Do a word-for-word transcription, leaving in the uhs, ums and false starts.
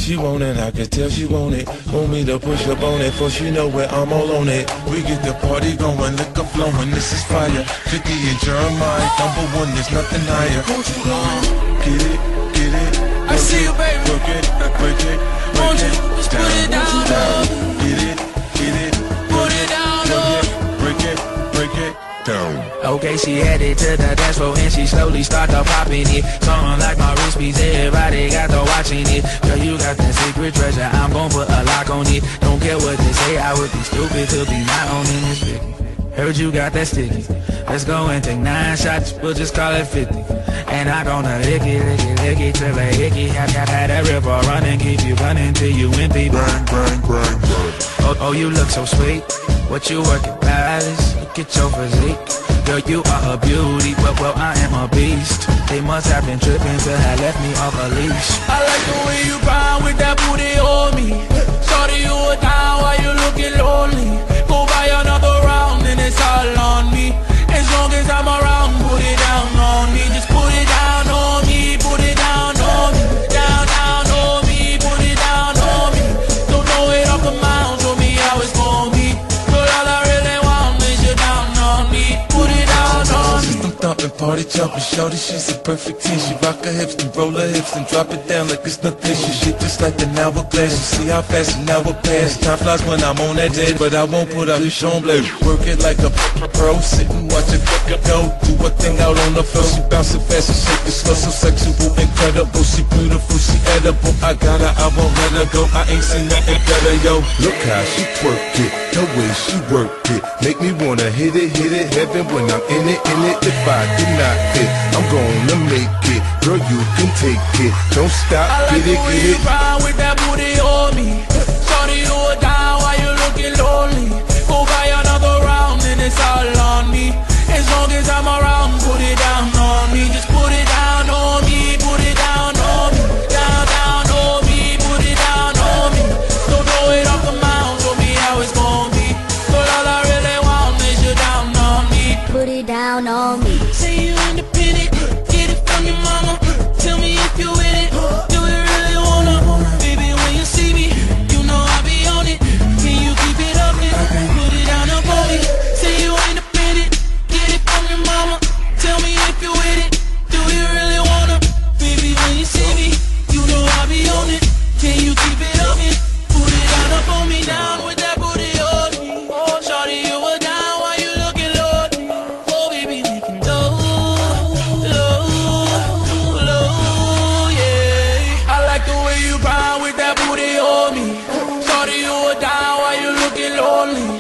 She want it, I can tell she want it. Want me to push up on it, for she know where I'm all on it. We get the party going, liquor flowing, this is fire. Fifty and Jeremiah, number one, there's nothing higher. Won't you go get it, get it? I see you, baby. Work it, break it, break Won't you it, just down, put it down, down. down. Get it, get it, Put it down, work down. it, break it, break it, down. Okay, she headed to the dance floor and she slowly started popping it. Something like my wrist piece, everybody got to watching it. Girl, you got that secret treasure, I'm gon' put a lock on it. Don't care what they say, I would be stupid to be not owning this fifty. Heard you got that sticky. Let's go and take nine shots, we'll just call it fifty. And I gonna lick it, lick it, lick it till I hickey. Have had had that river running, keep you running till you empty. Bang, bang, bang, bang. Oh, oh, you look so sweet. What you working, Palace? Look at your physique. Girl, you are a beauty, but well, I am a beast. They must have been tripping till have left me off a leash. I like the way you grind with that booty on me. Shorty, you a down while you looking lonely. Go buy another round and it's all on me. As long as I'm around, put it down on me. Just put it down on me, put it down on me. Down, down on me, put it down on me. Don't know it off the mound, show me how it's gon' be. But all I really want is you down on me. Put it down on me. System thumping, party jumping, shorty, she's a perfect ten. She rock her hips and roll her hips and drop it down like it's nothing. She shit just like an hourglass. You see how fast an hour pass. Time flies when I'm on that dead, but I won't put out this on blade. Work it like a pro, sit and watch it go. Do a thing out on the floor. She bouncing fast and shake it slow, so sexual, incredible. She beautiful, she edible. I got her, I won't let her go. I ain't seen nothing better, yo. Look how she twerk it, the way she work it, make me wanna hit it, hit it, heaven when I'm in it, in it. If I deny it, I'm gonna make it. Girl, you can take it. Don't stop, I like get it, the way get you it. grind with that booty on me. Shorty, you a down while you looking lonely. Go buy another round and it's all on me. As long as I'm around, put it down on me. Just put it down on me, put it down on me. Down, down on me, put it down on me. Don't throw it off the mound, show me how it's gon' be. But all I really want is you down on me. Put it down on me. Say you independent, get it from your mama. Tell me if you with it, do you really wanna? Baby, when you see me, you know I be on it. Can you keep it up and put it down up on me? Say you independent, get it from your mama. Tell me if you with it, do you really wanna? Baby, when you see me, you know I be on it. Can you keep it up and put it down up on me? Down with that booty on me. Oh, shorty, you were down while you looking lonely. Oh, baby, we can go low, low, yeah. I like the way you grind with that booty on me. Shorty, you were down while you looking lonely.